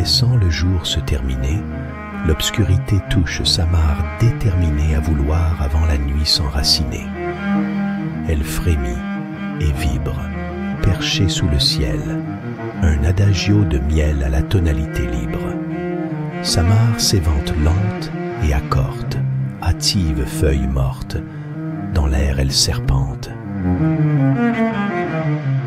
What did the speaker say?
laissant le jour se terminer, l'obscurité touche Samar déterminée à vouloir avant la nuit s'enraciner. Elle frémit et vibre, perchée sous le ciel, un adagio de miel à la tonalité libre. Samar s'évente lente et accorde, hâtive feuille morte, dans l'air elle serpente.